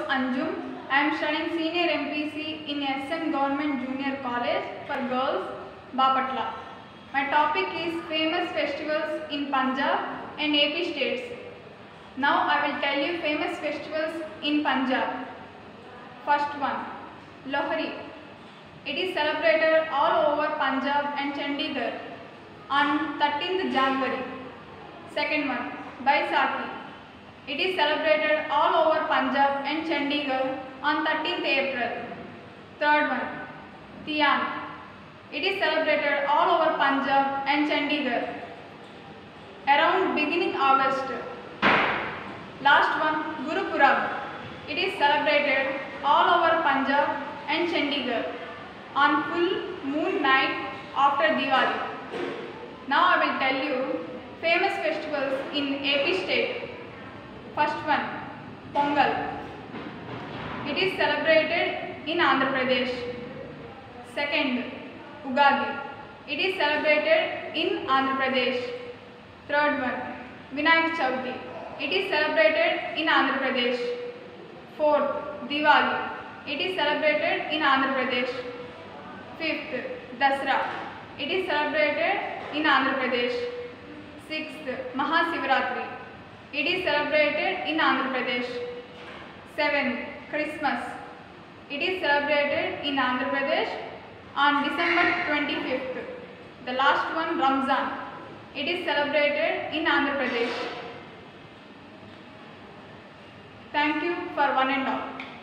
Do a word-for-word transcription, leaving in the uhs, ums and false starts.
Anjum. I am studying Senior M P C in S M Government Junior College for Girls, Bapatla. My topic is famous festivals in Punjab and A P states. Now I will tell you famous festivals in Punjab. First one, Lohri. It is celebrated all over Punjab and Chandigarh on thirteenth January. Second one, Baisakhi. It is celebrated all over Punjab and Chandigarh on thirteenth April. Third one, Tiyan. It is celebrated all over Punjab and Chandigarh around beginning August. Last one, Guru Purab. It is celebrated all over Punjab and Chandigarh on full moon night after Diwali. Now I will tell you famous festivals in A P state. First one, Pongal. It is celebrated in Andhra Pradesh. Second, Ugadi. It is celebrated in Andhra Pradesh. Third one, Vinayak Chauthi. It is celebrated in Andhra Pradesh. Fourth, Diwali. It is celebrated in Andhra Pradesh. Fifth, Dasra. It is celebrated in Andhra Pradesh. Sixth, Mahasivaratri. It is celebrated in Andhra Pradesh. Seventh, Christmas. It is celebrated in Andhra Pradesh on December twenty-fifth. The last one, Ramzan. It is celebrated in Andhra Pradesh. Thank you for one and all.